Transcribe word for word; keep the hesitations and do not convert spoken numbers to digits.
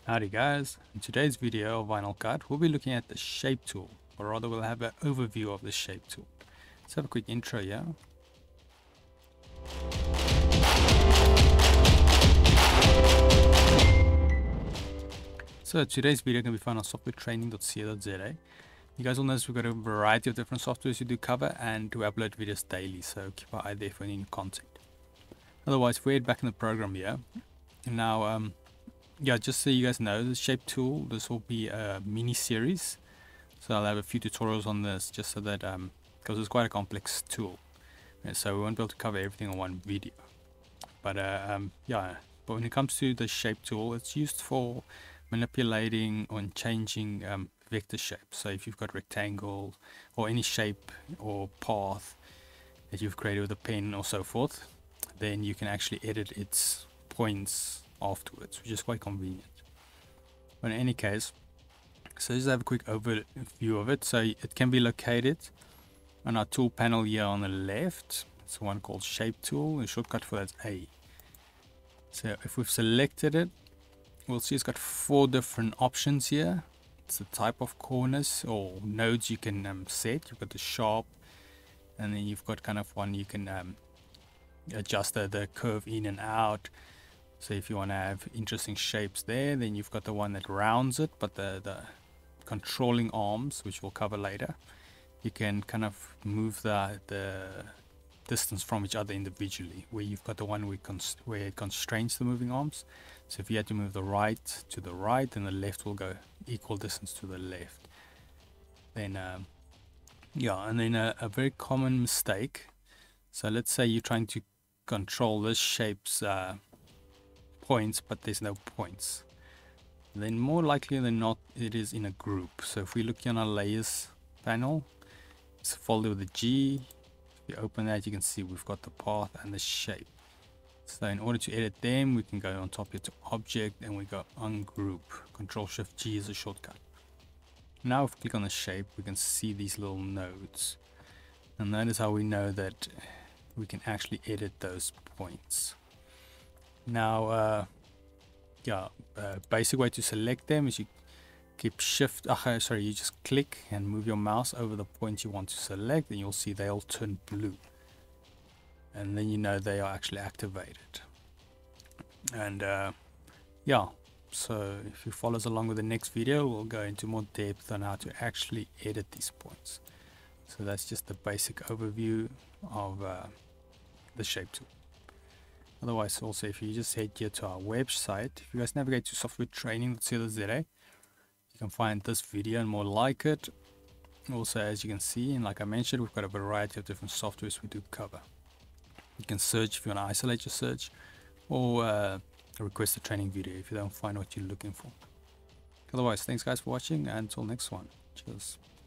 Howdy guys, in today's video of Vinyl Cut we'll be looking at the shape tool, or rather we'll have an overview of the shape tool. Let's have a quick intro here. So today's video can be found on software training dot co dot z a. You guys will notice we've got a variety of different softwares we do cover, and we upload videos daily, so keep an eye there for any new content. Otherwise, if we head back in the program here, and now um, yeah, just so you guys know, the shape tool, this will be a mini series, so I'll have a few tutorials on this just so that um because it's quite a complex tool, and so we won't be able to cover everything in one video. But uh, um yeah, but when it comes to the shape tool, it's used for manipulating or changing um, vector shapes. So if you've got rectangle or any shape or path that you've created with a pen or so forth, then you can actually edit its points afterwards, which is quite convenient. But in any case, so just have a quick overview of it. So it can be located on our tool panel here on the left. It's the one called shape tool. The shortcut for that is A. So if we've selected it, we'll see it's got four different options here. It's the type of corners or nodes you can um, set. You've got the sharp, and then you've got kind of one you can um, adjust the, the curve in and out. So if you want to have interesting shapes there, then you've got the one that rounds it, but the, the controlling arms, which we'll cover later, you can kind of move the, the distance from each other individually, where you've got the one where, const where it constrains the moving arms. So if you had to move the right to the right, then the left will go equal distance to the left. Then, um, yeah, and then a, a very common mistake. So let's say you're trying to control this shape's uh, points, but there's no points. Then more likely than not, it is in a group. So if we look here on our layers panel, it's a folder with a G. If you open that, you can see we've got the path and the shape. So in order to edit them, we can go on top here to object, and we go ungroup. Control Shift G is a shortcut. Now if we click on the shape, we can see these little nodes, and that is how we know that we can actually edit those points. Now, uh, yeah, uh, basic way to select them is you keep shift, uh, sorry, you just click and move your mouse over the point you want to select, and you'll see they'll turn blue. And then you know they are actually activated. And uh, yeah, so if you follow us along with the next video, we'll go into more depth on how to actually edit these points. So that's just the basic overview of uh, the shape tool. Otherwise, also, if you just head here to our website, if you guys navigate to software training dot co dot z a, you can find this video and more like it. Also, as you can see, and like I mentioned, we've got a variety of different softwares we do cover. You can search if you want to isolate your search, or uh, request a training video if you don't find what you're looking for. Otherwise, thanks guys for watching, and until next one. Cheers.